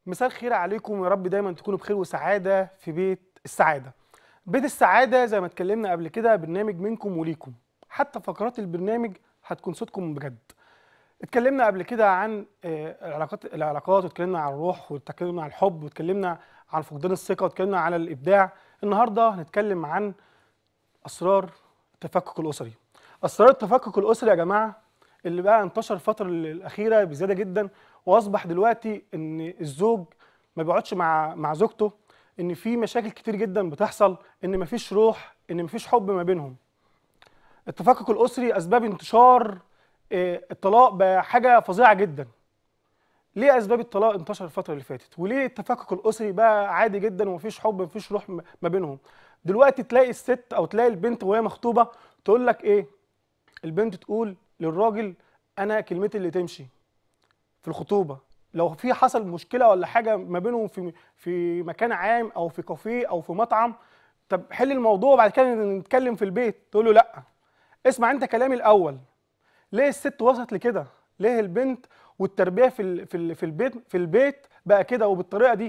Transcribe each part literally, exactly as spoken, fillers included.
مساء الخير عليكم، يا رب دايما تكونوا بخير وسعاده في بيت السعاده. بيت السعاده زي ما اتكلمنا قبل كده برنامج منكم وليكم، حتى فقرات البرنامج هتكون صوتكم بجد. اتكلمنا قبل كده عن آه، العلاقات العلاقات واتكلمنا عن الروح واتكلمنا عن الحب واتكلمنا عن فقدان الثقه واتكلمنا على الابداع. النهارده هنتكلم عن اسرار التفكك الاسري. اسرار التفكك الاسري يا جماعه اللي بقى انتشر الفتره الاخيره بزياده جدا، واصبح دلوقتي ان الزوج ما بيقعدش مع مع زوجته، ان في مشاكل كتير جدا بتحصل، ان مفيش روح، ان مفيش حب ما بينهم. التفكك الاسري اسباب انتشار آه، الطلاق بقى حاجه فظيعه جدا. ليه اسباب الطلاق انتشر الفتره اللي فاتت؟ وليه التفكك الاسري بقى عادي جدا ومفيش حب مفيش روح م- ما بينهم؟ دلوقتي تلاقي الست او تلاقي البنت وهي مخطوبه تقول لك ايه؟ البنت تقول للراجل انا كلمتي اللي تمشي في الخطوبه. لو في حصل مشكله ولا حاجه ما بينهم في في مكان عام او في كافيه او في مطعم، طب حل الموضوع وبعد كده نتكلم في البيت. تقول له لا، اسمع انت كلامي الاول. ليه الست وصلت لكده؟ ليه البنت والتربيه في ال- في ال- في البيت في البيت بقى كده وبالطريقه دي؟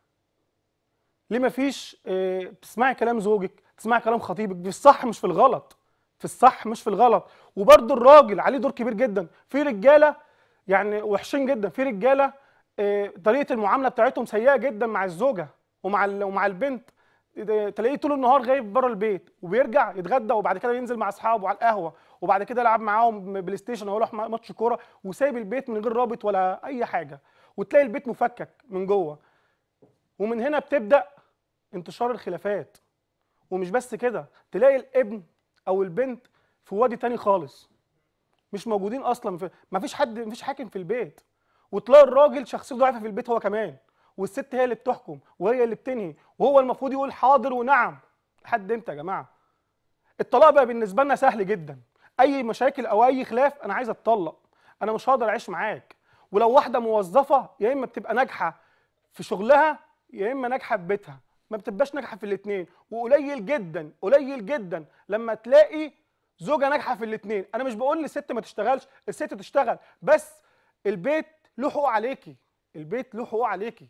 ليه مفيش اه تسمعي كلام زوجك، تسمعي كلام خطيبك في الصح مش في الغلط، في الصح مش في الغلط. وبرده الراجل عليه دور كبير جدا. في رجاله يعني وحشين جدا، في رجاله اه طريقه المعامله بتاعتهم سيئه جدا مع الزوجه ومع ال- ومع البنت. ده- تلاقيه طول النهار غايب بره البيت وبيرجع يتغدى وبعد كده ينزل مع اصحابه على القهوه وبعد كده يلعب معاهم بلاي ستيشن او يروح ماتش كوره وسايب البيت من غير رابط ولا اي حاجه. وتلاقي البيت مفكك من جوه. ومن هنا بتبدا انتشار الخلافات. ومش بس كده، تلاقي الابن او البنت في وادي تاني خالص، مش موجودين اصلا، في مفيش حد، مفيش حاكم في البيت. وتلاقي الراجل شخصيته ضعيفه في البيت هو كمان، والست هي اللي بتحكم وهي اللي بتنهي، وهو المفروض يقول حاضر ونعم. لحد امتى يا جماعه؟ الطلاق بقى بالنسبه لنا سهل جدا. اي مشاكل او اي خلاف انا عايز اتطلق، انا مش هقدر اعيش معاك. ولو واحده موظفه يا اما بتبقى ناجحه في شغلها يا اما ناجحه في بيتها، ما بتبقاش ناجحه في الاثنين. وقليل جدا قليل جدا لما تلاقي زوجه ناجحه في الاثنين. انا مش بقول للست ما تشتغلش، الست تشتغل، بس البيت له حقوق عليكي. البيت له حقوق عليكي،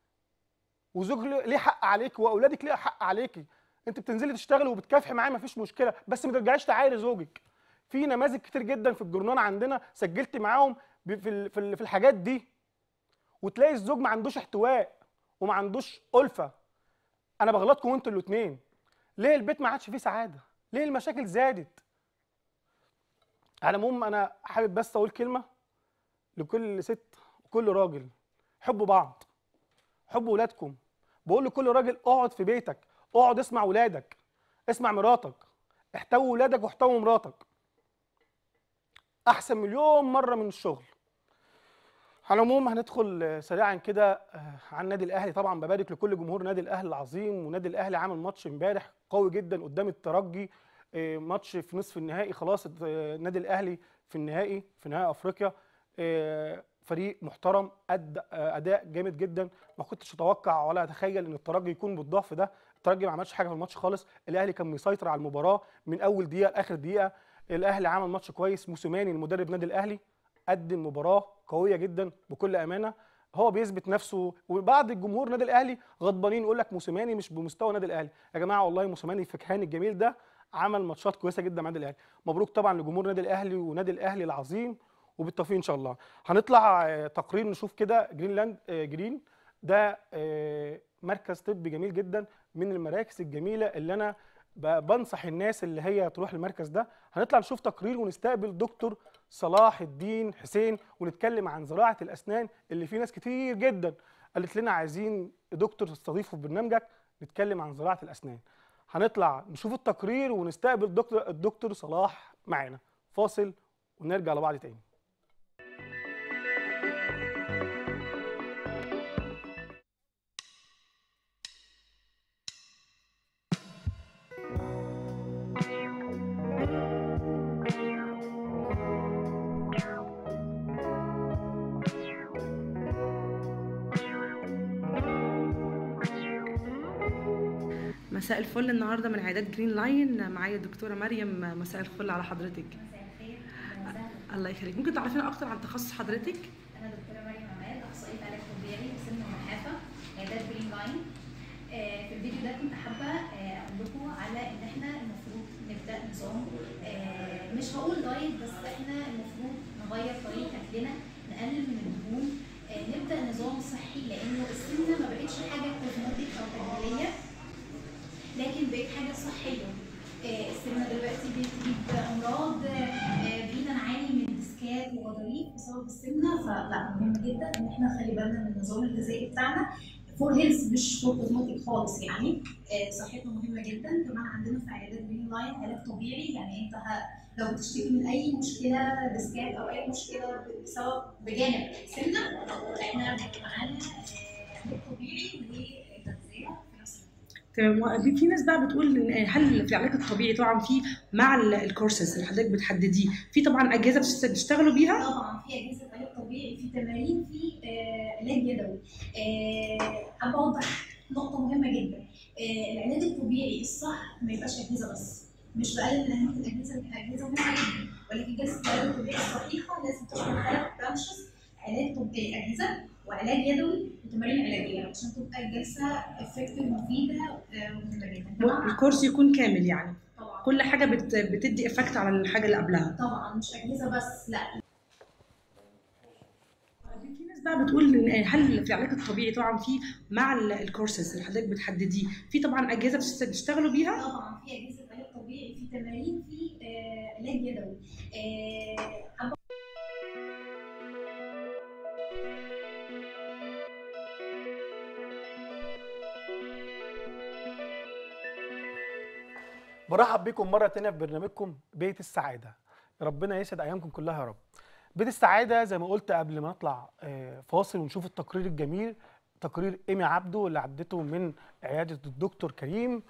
وزوج له- ليه حق عليكي، واولادك ليه حق عليكي. انت بتنزلي تشتغلي وبتكافحي معاه مفيش مشكله، بس ما ترجعيش تعايري زوجك. في نماذج كتير جدا في الجورنال عندنا سجلت معاهم ب- في ال- في ال- في الحاجات دي. وتلاقي الزوج ما عندوش احتواء وما عندوش ألفة. انا بغلطكم انتوا الاثنين. ليه البيت ما عادش فيه سعاده؟ ليه المشاكل زادت؟ على العموم انا حابب بس اقول كلمه لكل ست وكل راجل: حبوا بعض، حبوا ولادكم. بقول لكل راجل اقعد في بيتك، اقعد اسمع ولادك، اسمع مراتك، احتوي ولادك واحتوي مراتك، احسن مليون مره من الشغل. على العموم هندخل سريعا كده آه، عن النادي الاهلي. طبعا ببارك لكل جمهور نادي الاهلي العظيم، ونادي الاهلي عامل ماتش امبارح قوي جدا قدام الترجي. آه، ماتش في نصف النهائي خلاص. آه، النادي الاهلي في النهائي، في نهائي افريقيا. آه، فريق محترم ادى آه، اداء جامد جدا. ما كنتش اتوقع ولا اتخيل ان الترجي يكون بالضعف ده. الترجي ما عملش حاجه في الماتش خالص، الاهلي كان مسيطر على المباراه من اول دقيقه لاخر دقيقه. الاهلي عمل ماتش كويس. موسيماني المدرب نادي الاهلي قدم مباراه قويه جدا بكل امانه. هو بيثبت نفسه، وبعض الجمهور نادي الاهلي غضبانين يقول لك موسيماني مش بمستوى نادي الاهلي. يا جماعه والله موسيماني الفكهاني الجميل ده عمل ماتشات كويسه جدا مع نادي الاهلي. مبروك طبعا لجمهور نادي الاهلي ونادي الاهلي العظيم، وبالتوفيق ان شاء الله. هنطلع آه، تقرير نشوف كده جرينلاند آه، جرين ده آه، مركز طبي جميل جدا، من المراكز الجميله اللي انا ب- بنصح الناس اللي هي تروح المركز ده. هنطلع نشوف تقرير ونستقبل دكتور صلاح الدين حسين ونتكلم عن زراعه الاسنان، اللي في ناس كتير جدا قالت لنا عايزين دكتور تستضيفه في برنامجك نتكلم عن زراعه الاسنان. هنطلع نشوف التقرير ونستقبل دكتور الدكتور صلاح معانا. فاصل ونرجع لبعض تاني. مساء الفل. النهارده من عيادات جرين لاين معايا الدكتوره مريم. مساء الفل على حضرتك. مساء الخير، اهلا وسهلا. الله يخليك. ممكن تعرفينا اكتر عن تخصص حضرتك؟ انا دكتوره مريم عماد، اخصائيه علاج طبيعي وسمنه ونحافه عيادات جرين لاين. آه في الفيديو ده كنت حابه آه اقول لكم على ان احنا المفروض نبدا نظام، آه مش هقول دايت، بس احنا المفروض نغير طريقه اكلنا، نقلل من الدهون، آه نبدا نظام صحي، لانه السمنه ما بقتش حاجه كوزماتيك او تجميليه، لكن بقت حاجه صحيه. آه السمنه دلوقتي بتجيب امراض، آه بقينا نعاني من ديسكات وغضاريف بسبب السمنه، فلا مهم جدا ان احنا نخلي بالنا من النظام الغذائي بتاعنا فور هيلث مش فور كوزماتيك خالص. يعني آه صحتنا مهمه جدا. كمان عندنا في عيادات جرين لاين علاج طبيعي، يعني انت لو بتشتكي من اي مشكله ديسكات او اي مشكله بسبب بجانب السمنه، احنا معانا علاج طبيعي وتغذيه في نفس الوقت. تمام. في ناس بقى بتقول ان هل في العلاج الطبيعي طبعا في مع الكورسز اللي حضرتك بتحدديه في طبعا اجهزه بتشتغلوا بيها؟ طبعا في اجهزه علاج طبيعي، في تمارين، في آه علاج يدوي. حابه آه اوضح نقطه مهمه جدا. آه العلاج الطبيعي الصح ما يبقاش اجهزه بس، مش بقلل من اهميه الاجهزه، الاجهزه مهمه جدا، ولكن جلسه العلاج الطبيعي الصحيحه لازم تشمل ثلاث برانشز: علاج طبيعي، اجهزه، وعلاج يدوي، وتمارين علاجيه، عشان تبقى الجلسه افكتيف مفيده ومهمه جدا. الكورس يكون كامل يعني طبعا كل حاجه بت... بتدي افكت على الحاجه اللي قبلها. طبعا مش اجهزه بس، لا. في ناس بقى بتقول ان هل في العلاج الطبيعي طبعا في مع الكورسز اللي حضرتك بتحدديه في طبعا اجهزه بتشتغلوا بيها؟ طبعا في اجهزه علاج طبيعي، في تمارين، في آه علاج يدوي. آه برحب بكم مرة تانية في برنامجكم بيت السعادة. ربنا يسعد أيامكم كلها يا رب. بيت السعادة زي ما قلت قبل ما نطلع فاصل ونشوف التقرير الجميل، تقرير إيمي عبده اللي عدته من عيادة الدكتور كريم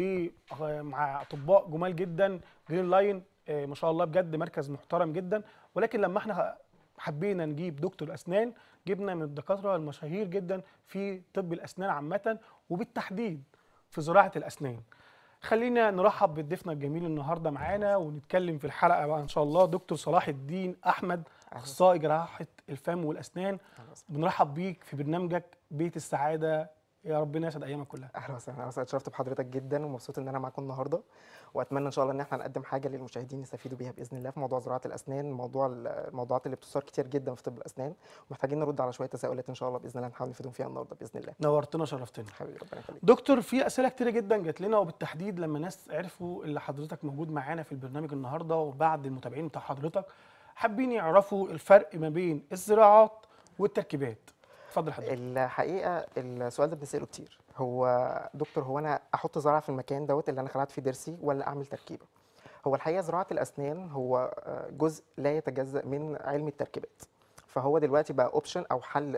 ومع أطباء جمال جدا جرين لاين، ما شاء الله بجد مركز محترم جدا. ولكن لما احنا حبينا نجيب دكتور أسنان، جبنا من الدكاترة المشاهير جدا في طب الأسنان عامة وبالتحديد في زراعة الأسنان. خلينا نرحب بضيفنا الجميل النهارده معانا ونتكلم في الحلقه بقى ان شاء الله، دكتور صلاح الدين احمد، اخصائي جراحه الفم والاسنان. بنرحب بيك في برنامجك بيت السعاده، يا ربنا يسعد ايامك كلها. اهلا وسهلا. انا اتشرفت بحضرتك جدا ومبسوط ان انا معاكم النهارده، واتمنى ان شاء الله ان احنا نقدم حاجه للمشاهدين يستفيدوا بيها باذن الله في موضوع زراعه الاسنان، موضوع الموضوعات اللي بتثار كتير جدا في طب الاسنان، ومحتاجين نرد على شويه تساؤلات ان شاء الله باذن الله نحاول نفيدهم فيها النهارده باذن الله. نورتنا شرفتنا حبيبي ربنا يخليك. دكتور، في اسئله كتيره جدا جات لنا، وبالتحديد لما ناس عرفوا اللي حضرتك موجود معانا في البرنامج النهارده، وبعد المتابعين بتاع حضرتك حابين يعرفوا الفرق ما بين الزراعات والتركيبات. اتفضل حضرتك. الحقيقه السؤال ده بنساله كتير، هو دكتور هو انا احط زرعه في المكان دوت اللي انا خلعت فيه ضرسي ولا اعمل تركيبه؟ هو الحقيقه زراعه الاسنان هو جزء لا يتجزا من علم التركيبات، فهو دلوقتي بقى اوبشن او حل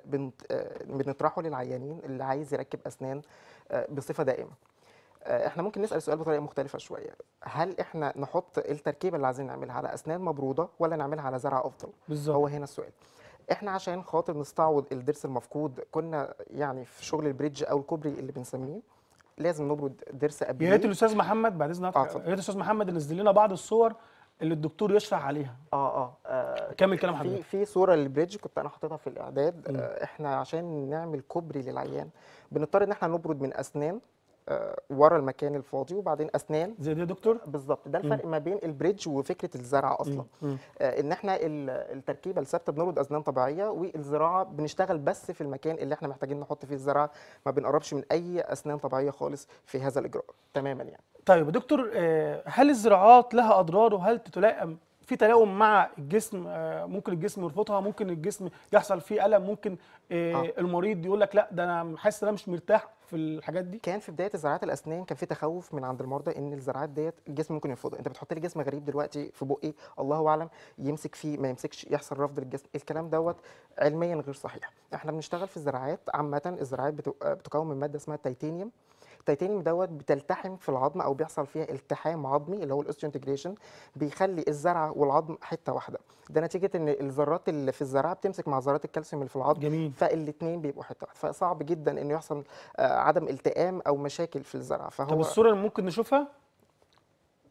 بنطرحه للعيانين اللي عايز يركب اسنان بصفه دائمه. احنا ممكن نسال السؤال بطريقه مختلفه شويه، هل احنا نحط التركيبه اللي عايزين نعملها على اسنان مبروده ولا نعملها على زرع افضل؟ بالظبط. هو هنا السؤال. احنا عشان خاطر نستعوض الضرس المفقود كنا يعني في شغل البريدج او الكوبري اللي بنسميه لازم نبرد ضرس قبليه. يا ريت الاستاذ محمد بعد اذنك، آه يا ريت الاستاذ محمد ينزل لنا بعض الصور اللي الدكتور يشرح عليها. اه اه, آه كمل كلام حضرتك. في في صوره للبريدج كنت انا حاططها في الاعداد. آه احنا عشان نعمل كوبري للعيان بنضطر ان احنا نبرد من اسنان آه ورا المكان الفاضي، وبعدين اسنان زي دي يا دكتور. بالظبط. ده الفرق ما بين البريدج وفكره الزرع اصلا. مم. آه ان احنا التركيبه الثابته بنربط اسنان طبيعيه، والزراعه بنشتغل بس في المكان اللي احنا محتاجين نحط فيه الزرع، ما بنقربش من اي اسنان طبيعيه خالص في هذا الاجراء تماما يعني. طيب يا دكتور، هل الزراعات لها اضرار وهل تتلائم في تلاؤم مع الجسم؟ ممكن الجسم يرفضها، ممكن الجسم يحصل فيه الم، ممكن آه. المريض يقول لك لا ده انا حاسس ان انا مش مرتاح في الحاجات دي. كان في بدايه زراعات الاسنان كان في تخوف من عند المرضى ان الزراعات ديت الجسم ممكن يرفضها، انت بتحط لي جسم غريب دلوقتي في بقي الله اعلم يمسك فيه ما يمسكش، يحصل رفض للجسم. الكلام دوت علميا غير صحيح. احنا بنشتغل في الزراعات عامه، الزراعات بتكون من ماده اسمها التيتانيوم. التيتانيوم دوت بتلتحم في العظم او بيحصل فيها التحام عظمي اللي هو الاوستيوانتجريشن، بيخلي الزرعه والعظم حته واحده. ده نتيجه ان الذرات اللي في الزرعه بتمسك مع ذرات الكالسيوم اللي في العظم. جميل. فالاثنين بيبقوا حته واحده، فصعب جدا انه يحصل عدم التئام او مشاكل في الزرعه. فهو طب الصوره اللي ممكن نشوفها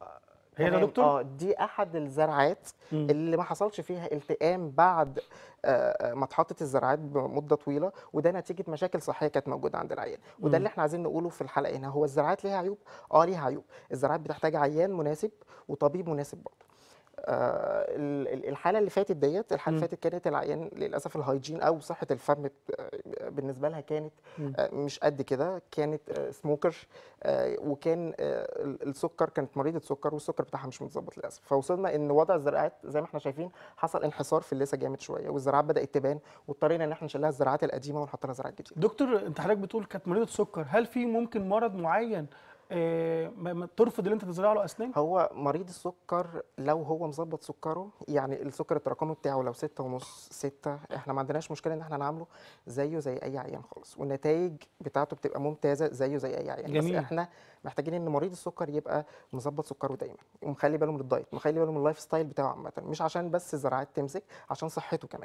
هي ده تمام. دكتور؟ اه دي احد الزرعات مم. اللي ما حصلش فيها التئام بعد آه، آه، ما اتحطت الزرعات بمده طويله، وده نتيجه مشاكل صحيه كانت موجوده عند العيان. وده مم. اللي احنا عايزين نقوله في الحلقه هنا. هو الزراعات ليها عيوب؟ اه ليها عيوب. الزراعات بتحتاج عيان مناسب وطبيب مناسب برضه. آه، ال- ال- الحاله اللي فاتت ديت الحاله مم. اللي فاتت كانت العيان للاسف الهايجين او صحه الفم آه، بالنسبه لها كانت مم. آه، مش قد كده. كانت آه، سموكر، آه، وكان آه، ال- السكر، كانت مريضه سكر والسكر بتاعها مش متظبط للاسف. فوصلنا ان وضع الزراعات زي ما احنا شايفين حصل انحسار في اللثه جامد شويه، والزراعات بدات تبان، واضطرينا ان احنا نشيل لها الزراعات القديمه ونحط لها زراعات جديده. دكتور، انت حضرتك بتقول كانت مريضه سكر، هل في ممكن مرض معين آه، ما ما ترفض ان انت تزرع له اسنان؟ هو مريض السكر لو هو مظبط سكره، يعني السكر التراكمي بتاعه لو ستة ونص ستة، احنا ما عندناش مشكله ان احنا نعامله زيه زي اي عيان خالص، والنتائج بتاعته بتبقى ممتازه زيه زي اي عيان. بس جميل. احنا محتاجين ان مريض السكر يبقى مظبط سكره دايما، ومخلي باله من الدايت، مخلي باله من اللايف ستايل بتاعه عامه، مش عشان بس الزراعات تمسك، عشان صحته كمان.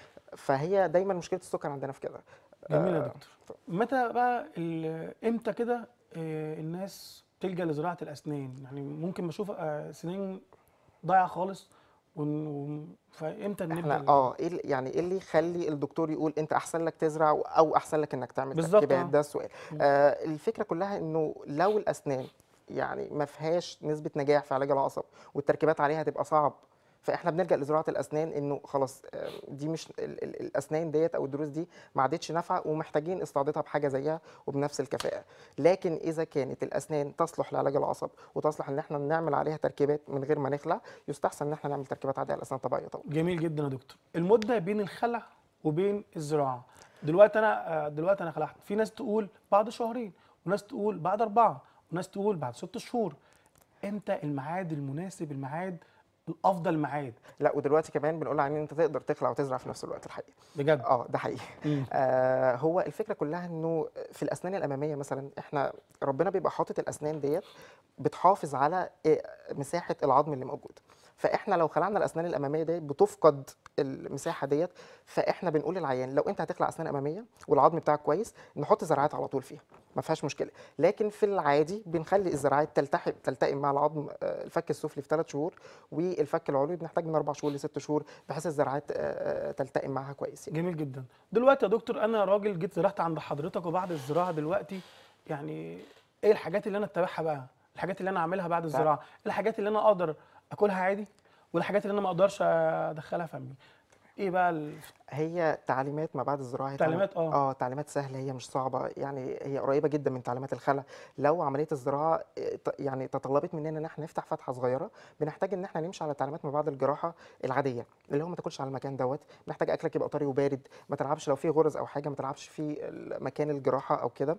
فهي دايما مشكله السكر عندنا في كده. جميل يا آه، دكتور. متى بقى ال- امتى كده آه، الناس تلجأ لزراعه الاسنان؟ يعني ممكن بشوف آه، سنين ضايعه خالص، ون- ون- فامتى نبدا احنا ال- اه ايه اللي- يعني ايه اللي يخلي الدكتور يقول انت احسن لك تزرع او احسن لك انك تعمل بالظبط تركيبات؟ اه. ده السؤال. مم. آه الفكره كلها انه لو الاسنان يعني ما فيهاش نسبه نجاح في علاج العصب والتركيبات عليها هتبقى صعب، فاحنا بنلجا لزراعه الاسنان. انه خلاص آه، دي مش ال ال الاسنان ديت او الضروس دي ما عادتش نافعه، ومحتاجين استعاضتها بحاجه زيها وبنفس الكفاءه. لكن اذا كانت الاسنان تصلح لعلاج العصب وتصلح ان احنا نعمل عليها تركيبات من غير ما نخلع، يستحسن ان احنا نعمل تركيبات عاديه على الاسنان الطبيعيه طبعا. جميل جدا يا دكتور. المده بين الخلع وبين الزراعه، دلوقتي انا آه، دلوقتي انا خلعت، في ناس تقول بعد شهرين، وناس تقول بعد اربعه، وناس تقول بعد ست شهور. امتى الميعاد المناسب، الميعاد الافضل ميعاد؟ لا ودلوقتي كمان بنقول على ان انت تقدر تخلع وتزرع في نفس الوقت الحقيقه. بجد؟ اه ده حقيقي. مم. آه هو الفكره كلها انه في الاسنان الاماميه مثلا، احنا ربنا بيبقى حاطط الاسنان ديت بتحافظ على إيه؟ مساحه العظم اللي موجود. فاحنا لو خلعنا الاسنان الاماميه ديت بتفقد المساحه ديت. فاحنا بنقول للعيان لو انت هتخلع اسنان اماميه والعظم بتاعك كويس، نحط زراعات على طول فيها، ما فيهاش مشكله. لكن في العادي بنخلي الزراعات تلتحم تلتئم مع العظم، آه، الفك السفلي في ثلاث شهور، والفك العلوي بنحتاج من اربع شهور لست شهور، بحيث الزراعات آه، آه، تلتئم معاها كويس يعني. جميل جدا. دلوقتي يا دكتور، انا راجل جيت زرعت عند حضرتك، وبعد الزراعه دلوقتي يعني ايه الحاجات اللي انا اتبعها بقى؟ الحاجات اللي انا اعملها بعد الزراعه، إيه الحاجات اللي انا اقدر اكلها عادي، والحاجات اللي انا ما اقدرش ادخلها فمي؟ ايه بقى ال- هي تعليمات ما بعد الزراعه، هي تعليم- التعليمات؟ اه. اه تعليمات سهله، هي مش صعبه يعني، هي قريبه جدا من تعليمات الخلع. لو عمليه الزراعه آه، ت- يعني تطلبت مننا ان احنا نفتح فتحه صغيره، بنحتاج ان احنا نمشي على تعليمات ما بعد الجراحه العاديه، اللي هو ما تاكلش على المكان دوت، محتاج اكلك يبقى طري وبارد، ما تلعبش لو في غرز او حاجه، ما تلعبش في مكان الجراحه او كده.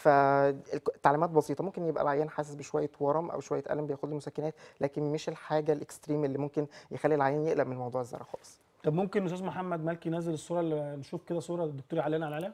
فالتعليمات بسيطه، ممكن يبقى العيان حاسس بشويه ورم او شويه الم بياخد له مسكنات، لكن مش الحاجه الاكستريم اللي ممكن يخلي العيان يقلق من موضوع الزرع خالص. طب ممكن الاستاذ محمد مالكي ينزل الصوره، اللي نشوف كده صوره الدكتور يعلقنا عليها؟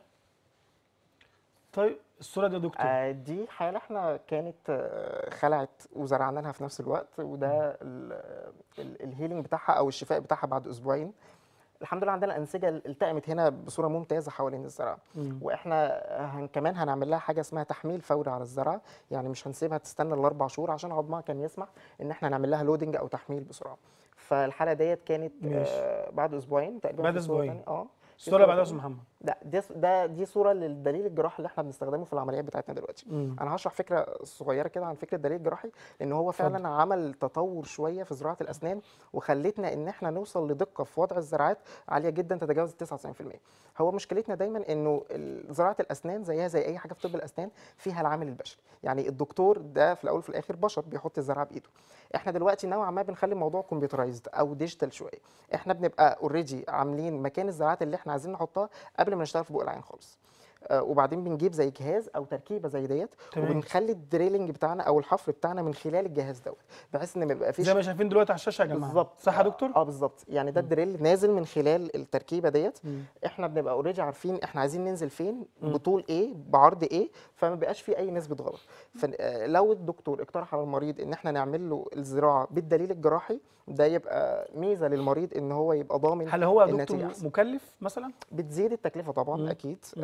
طيب الصوره دي يا دكتور. آه، دي حالة احنا كانت آه، خلعت وزرعنا لها في نفس الوقت، وده ال- ال- الهيلينج بتاعها او الشفاء بتاعها بعد اسبوعين. الحمد لله عندنا الانسجه التئمت هنا بصوره ممتازه حوالين الزرع. مم. واحنا هن كمان هنعمل لها حاجه اسمها تحميل فوري على الزرع، يعني مش هنسيبها تستنى الاربع شهور عشان عظمها كان يسمح ان احنا نعمل لها لودنج او تحميل بسرعه. فالحاله ديت كانت ماشي. آه بعد اسبوعين تقريبا. بعد في صورة أسبوعين. تانية. اه في الصوره صورة بعدها يا تانية. استاذ محمد. لا دي ده دي صوره للدليل الجراحي اللي احنا بنستخدمه في العمليات بتاعتنا دلوقتي. مم. انا هشرح فكره صغيره كده عن فكره الدليل الجراحي، لان هو اتفضل. فعلا عمل تطور شويه في زراعه الاسنان، وخلتنا ان احنا نوصل لدقه في وضع الزراعات عاليه جدا تتجاوز تسعة وتسعين في المية. هو مشكلتنا دايما انه ال- زراعه الاسنان زيها زي اي حاجه في طب الاسنان، فيها العامل البشري. يعني الدكتور ده في الاول وفي الاخر بشر بيحط الزرعه بايده. احنا دلوقتي نوعا ما بنخلي الموضوع كمبيوترايزد او ديجيتال شويه. احنا بنبقى اوريدي عاملين مكان الزراعات اللي احنا عايزين نحطها قبل ما نشتغل في بق العين خالص. آه، وبعدين بنجيب زي جهاز او تركيبه زي ديت، تمام. وبنخلي الدريلنج بتاعنا او الحفر بتاعنا من خلال الجهاز دوت، بحيث ان ما يبقى فيش زي ما شايفين دلوقتي على الشاشه يا جماعه. بالظبط. صح يا دكتور؟ اه بالظبط، يعني ده الدريل نازل من خلال التركيبه ديت. مم. احنا بنبقى اوريدي عارفين احنا عايزين ننزل فين، مم. بطول ايه، بعرض ايه، فما بيبقاش في اي نسبه غلط. فلو الدكتور اقترح على المريض ان احنا نعمل له الزراعه بالدليل الجراحي، ده يبقى ميزه للمريض ان هو يبقى ضامن هل هو يا دكتور النتيجه م- احسن. مكلف مثلا؟ بتزيد التكلفه طبعا مم. اكيد. مم. آه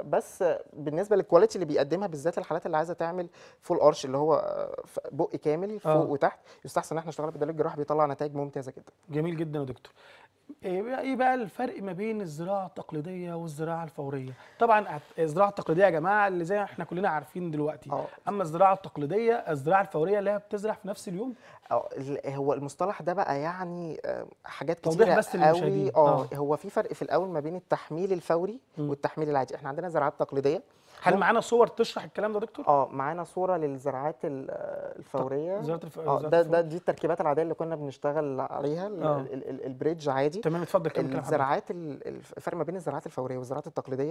بس بالنسبه للكواليتي اللي بيقدمها بالذات الحالات اللي عايزه تعمل فول ارش اللي هو آه، ف- بق كامل فوق آه. وتحت، يستحسن ان احنا نشتغل بدل الجراح، بيطلع نتائج ممتازه جدا. جميل جدا يا دكتور. ايه بقى إيه بقى الفرق ما بين الزراعه التقليديه والزراعه الفوريه؟ طبعا هت- الزراعه التقليديه يا جماعه اللي زي ما احنا كلنا عارفين دلوقتي، اه اما الزراعه التقليديه الزراعه الفوريه اللي هي بتزرع في نفس اليوم. اه ال- هو المصطلح ده بقى يعني آه، حاجات توضيح كتيره بس قوي. للمشاهدين. اه اه هو في فرق في الاول ما بين التحميل الفوري مم. والتحميل العادي. احنا عندنا زراعات تقليديه. هل ممكن معانا صور تشرح الكلام ده يا دكتور؟ اه معانا صوره للزراعات ال- آه، الفوريه. زراعه الف... اه زراعه ده ده الفوريه. دي التركيبات العاديه اللي كنا بنشتغل عليها، ال- اه ال- ال- البريدج عادي. تمام، اتفضل كمل كلام حضرتك. الزراعات ال- الف- الفرق ما بين الزراعات الفوريه والزراعات التقليديه،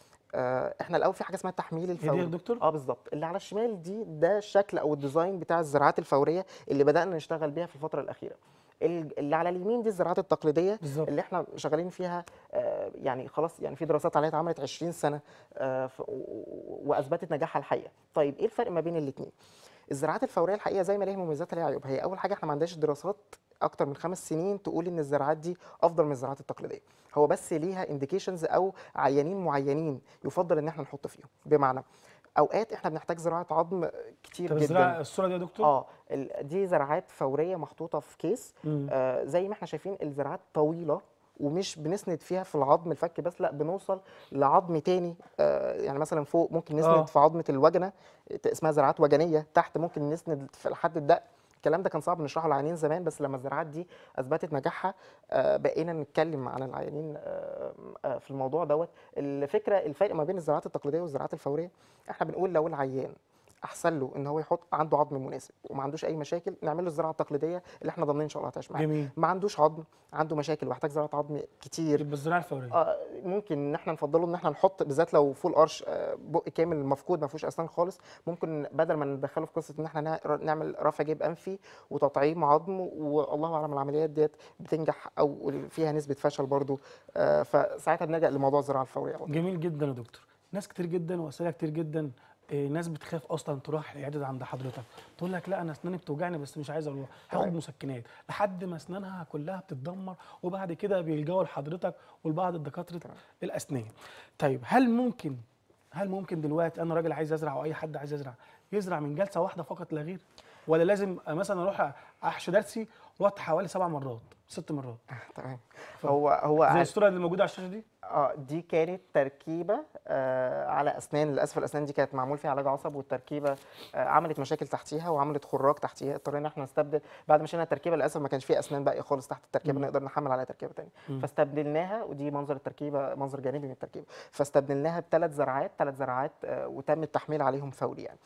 آه، احنا الاول في حاجه اسمها التحميل هي دي الفوري. يا دكتور؟ اه بالظبط، اللي على الشمال دي ده الشكل او الديزاين بتاع الزراعات الفوريه اللي بدانا نشتغل بيها في الفتره الاخيره. ال- اللي على اليمين دي الزراعات التقليديه بالظبط. اللي احنا شغالين فيها، آه، يعني خلاص يعني في دراسات عليها اتعملت عشرين سنه، آه، ف- و- واثبتت نجاحها الحقيقه. طيب ايه الفرق ما بين الاثنين؟ الزراعات الفوريه الحقيقه زي ما ليها مميزات ليها عيوب. هي اول حاجه احنا ما عندناش دراسات اكتر من خمس سنين تقول ان الزراعات دي افضل من الزراعات التقليديه. هو بس ليها انديكيشنز او عيانين معينين يفضل ان احنا نحط فيهم. بمعنى اوقات احنا بنحتاج زراعه عظم كتير طب جدا. الزراعه الصوره دي يا دكتور؟ اه ال- دي زراعات فوريه محطوطه في كيس. مم. آه زي ما احنا شايفين الزراعات طويله، ومش بنسند فيها في العظم الفك بس، لا بنوصل لعظم تاني. آه يعني مثلا فوق ممكن نسند آه. في عظمه الوجنه، اسمها زراعات وجنيه. تحت ممكن نسند في لحد الدق. الكلام ده كان صعب نشرحه للعيانين زمان، بس لما الزراعات دي اثبتت نجاحها آه بقينا نتكلم عن العيانين آه آه في الموضوع دوت. الفكره الفرق ما بين الزراعات التقليديه والزراعات الفوريه، احنا بنقول لو العيان احسن له ان هو يحط عنده عظم مناسب وما عندوش اي مشاكل، نعمل له الزراعه التقليديه اللي احنا ضامنين ان شاء الله هتعيش معاه. جميل. ما عندوش عظم، عنده مشاكل ويحتاج زراعه عظم كتير، يبقى الزراعه الفوريه. آه ممكن ان احنا نفضله ان اححنا نحط، بالذات لو فول ارش آه بق كامل مفقود ما فيهوش اسنان خالص، ممكن بدل ما ندخله في قصه ان احنا نع- نعمل رفع جيب انفي وتطعيم عظم، والله اعلم العمليات ديت بتنجح او فيها نسبه فشل برضو. آه فساعتها بنلجا لموضوع الزراعه الفوريه على طول. جميل جدا يا دكتور. ناس كتير جدا واسئله كتير جدا. إيه، ناس بتخاف اصلا تروح العياده عند حضرتك، تقول لك لا انا اسناني بتوجعني بس مش عايز اروح، هاخد تمام. مسكنات لحد ما اسنانها كلها بتتدمر، وبعد كده بيلجأوا لحضرتك ولبعض الدكاتره تمام. الاسنان. طيب هل ممكن هل ممكن دلوقتي انا راجل عايز ازرع او اي حد عايز يزرع يزرع من جلسه واحده فقط لا غير، ولا لازم مثلا اروح احشي درسي رحت حوالي سبع مرات ست مرات؟ تمام. ف- هو هو زي الصوره اللي موجوده على الشاشه دي. اه دي كانت تركيبه آه على اسنان. للاسف الاسنان دي كانت معمول فيها علاج عصب، والتركيبه آه عملت مشاكل تحتيها وعملت خراج تحتيها. اضطرينا احنا نستبدل بعد ما شلنا التركيبه. للاسف ما كانش فيها اسنان باقيه خالص تحت التركيبه مم. نقدر نحمل عليها تركيبه ثانيه، مم. فاستبدلناها. ودي منظر التركيبه، منظر جانبي من التركيبه. فاستبدلناها بثلاث زراعات ثلاث زراعات آه وتم التحميل عليهم فوري يعني.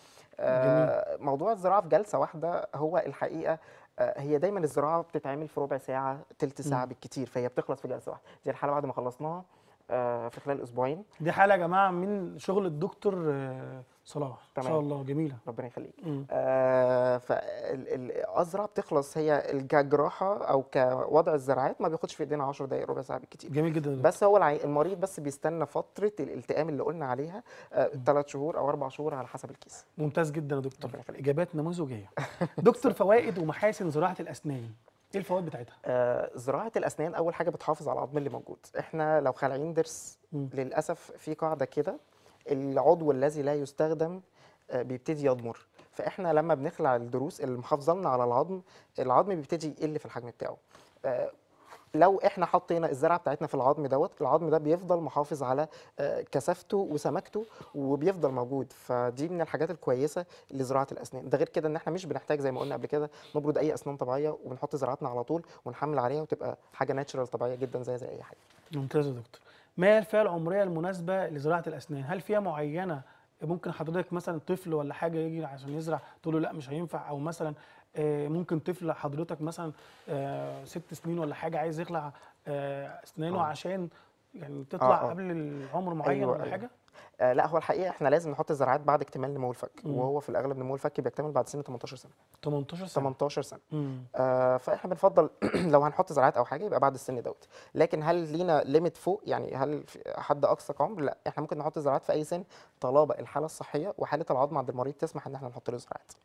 آه موضوع الزراعه في جلسه واحده هو الحقيقه آه، هي دايما الزراعه بتتعمل في ربع ساعه تلت ساعه مم. بالكتير، فهي بتخلص في جلسه واحده. دي الحاله بعد ما خلصناها آه، في خلال اسبوعين. دي حاله يا جماعه من شغل الدكتور آه، صلاح ما تمام. شاء الله جميله. ربنا يخليك. مم. آه فالازرع بتخلص هي ال- كجراحه او كوضع الزراعات ما بياخدش في ايدينا عشر دقائق ربع ساعه بالكتير. جميل جدا يا دكتور. بس هو العي... المريض بس بيستنى فتره الالتئام اللي قلنا عليها ثلاث شهور او اربع شهور على حسب الكيس. ممتاز جدا يا دكتور، ربنا يخليك. اجابات نموذجيه. دكتور، فوائد ومحاسن زراعه الاسنان، ايه الفوائد بتاعتها؟ آه زراعه الاسنان اول حاجه بتحافظ على العظم اللي موجود. احنا لو خالعين ضرس مم. للاسف في قاعده كده، العضو الذي لا يستخدم آه، بيبتدي يضمر. فاحنا لما بنخلع الضروس اللي محافظه لنا على العظم، العظم بيبتدي يقل في الحجم بتاعه. آه، لو احنا حطينا الزرعه بتاعتنا في العظم دوت، العظم ده بيفضل محافظ على آه، كثافته وسمكته وبيفضل موجود. فدي من الحاجات الكويسه لزراعه الاسنان. ده غير كده ان احنا مش بنحتاج زي ما قلنا قبل كده نبرد اي اسنان طبيعيه، وبنحط زراعتنا على طول ونحمل عليها وتبقى حاجه ناتشرال طبيعيه جدا زي زي اي حاجه. ممتاز يا دكتور. ما هي الفئه العمريه المناسبه لزراعه الاسنان؟ هل فئه معينه ممكن حضرتك مثلا طفل ولا حاجه يجي عشان يزرع تقول له لا مش هينفع، او مثلا آه، ممكن طفل حضرتك مثلا آه، ست سنين ولا حاجه عايز يخلع آه، اسنانه آه. عشان يعني تطلع آه، آه. قبل العمر معين أيوة، ولا أيوة. حاجه؟ آه لا، هو الحقيقه احنا لازم نحط الزراعات بعد اكتمال نمو الفك، مم. وهو في الاغلب نمو الفك بيكتمل بعد سن تمنتاشر سنه. تمنتاشر سنه. تمنتاشر سنه. امم آه فاحنا بنفضل لو هنحط زراعات او حاجه يبقى بعد السن دوت. لكن هل لينا ليميت فوق؟ يعني هل في حد اقصى عمر؟ لا، احنا ممكن نحط زراعات في اي سن طالما الحاله الصحيه وحاله العظم عند المريض تسمح ان احنا نحط له زراعات.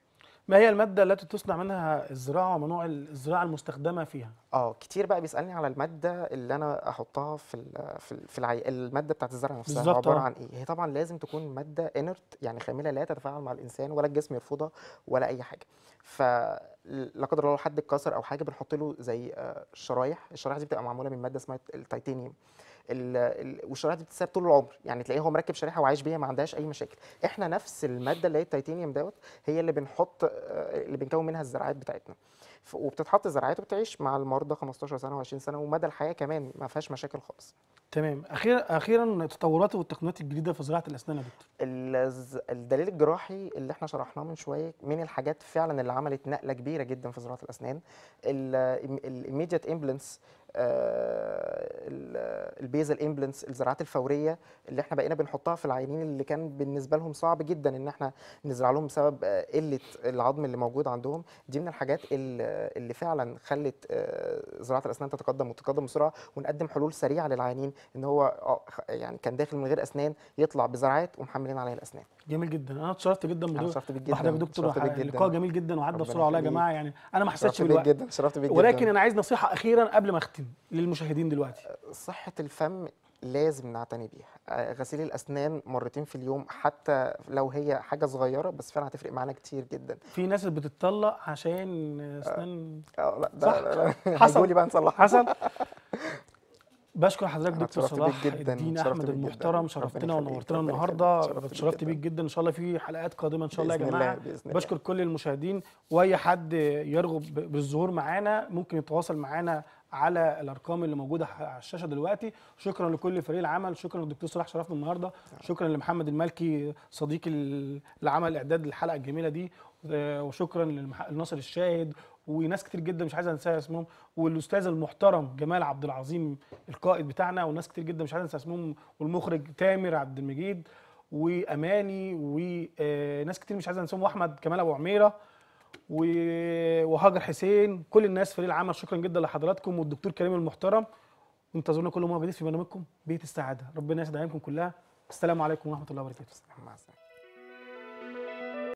ما هي الماده التي تصنع منها الزراعه ومنوع الزراعه المستخدمه فيها؟ اه كتير بقى بيسالني على الماده اللي انا احطها في ال في ال في العي... الماده بتاعت الزرع نفسها بالظبط عباره اه. عن ايه. هي طبعا لازم تكون ماده انرت، يعني خامله لا تتفاعل مع الانسان ولا الجسم يرفضها ولا اي حاجه. فلا قدر الله لو حد اتكسر او حاجه بنحط له زي آه، شرايح. الشرايح دي بتبقى معموله من ماده اسمها التيتانيوم. ال- ال- والشرايح دي بتتساب طول العمر، يعني تلاقيه هو مركب شريحه وعايش بيها ما عندهاش اي مشاكل. احنا نفس الماده اللي هي التيتانيوم دوت هي اللي بنحط آه، اللي بنكون منها الزراعات بتاعتنا. ف- وبتتحط زراعات وبتعيش مع المرضى خمستاشر سنه و20 سنه ومدى الحياه كمان ما فيهاش مشاكل خالص. تمام. اخيرا اخيرا التطورات والتقنيات الجديده في زراعه الاسنان يا دكتور. الز- الدليل الجراحي اللي احنا شرحناه من شويه من الحاجات فعلا اللي عملت نقله كبيره جدا في زراعه الاسنان. الايميديت امبلانس، البيزل امبلانس، الزراعات الفوريه اللي احنا بقينا بنحطها في العيانين اللي كان بالنسبه لهم صعب جدا ان احنا نزرع لهم بسبب آه، قله العظم اللي موجود عندهم. دي من الحاجات اللي اللي فعلا خلت آه، زراعه الاسنان تتقدم وتتقدم بسرعه، ونقدم حلول سريعه للعيانين ان هو آه، خ- يعني كان داخل من غير اسنان يطلع بزراعات ومحملين عليها الاسنان. جميل جدا. انا اتشرفت جدا انا بدو- اتشرفت بيك بحضرتك جدا، يا دكتور. اتشرفت بيك وح- اللقاء جدا. جميل جدا وعدى ربنا بسرعه والله يا يخليك. جماعه، يعني انا ما حسيتش اتشرفت بيك بالوقت. جدا، اتشرفت بيك ولكن جدا. انا عايز نصيحه اخيرا قبل ما اختم للمشاهدين دلوقتي. صحة الفم لازم نعتني بيها. آه، غسيل الأسنان مرتين في اليوم حتى لو هي حاجة صغيرة بس فعلا هتفرق معانا كتير جدا. في ناس بتتطلق عشان اسنان. اه لا صح؟ ده لا لا حصل. هيجولي بقى نصلحها. حصل. بشكر حضرتك أنا دكتور اتشرفت بيك صلاح جداً، الدين اتشرفت احمد بيك جداً. المحترم، ربنا شرفتنا يخليك، ونورتنا ربنا النهارده. يخليك. اتشرفت اتشرفت بيك بيك جدا. ان شاء الله في حلقات قادمه ان شاء الله يا بإذن الله، جماعه. بإذن الله. بشكر كل المشاهدين، واي حد يرغب ب- بالظهور معانا ممكن يتواصل معانا على الارقام اللي موجوده ح- على الشاشه دلوقتي. شكرا لكل فريق العمل، شكرا للدكتور صلاح شرفنا النهارده، شكرا لمحمد المالكي صديقي ال- اللي عمل اعداد الحلقه الجميله دي، و- وشكرا للمح- لناصر الشاهد وناس كتير جدا مش عايز انسى اسمهم، والاستاذ المحترم جمال عبد العظيم القائد بتاعنا، وناس كتير جدا مش عايز انسى اسمهم، والمخرج تامر عبد المجيد واماني وناس كتير مش عايز انساهم، واحمد كمال ابو عميره و- وهاجر حسين، كل الناس فريق العمل. شكرا جدا لحضراتكم والدكتور كريم المحترم. وانتظرونا كل مره جديد في برنامجكم بيت السعاده. ربنا يسعد ايامكم كلها. السلام عليكم ورحمه الله وبركاته. مع السلامة.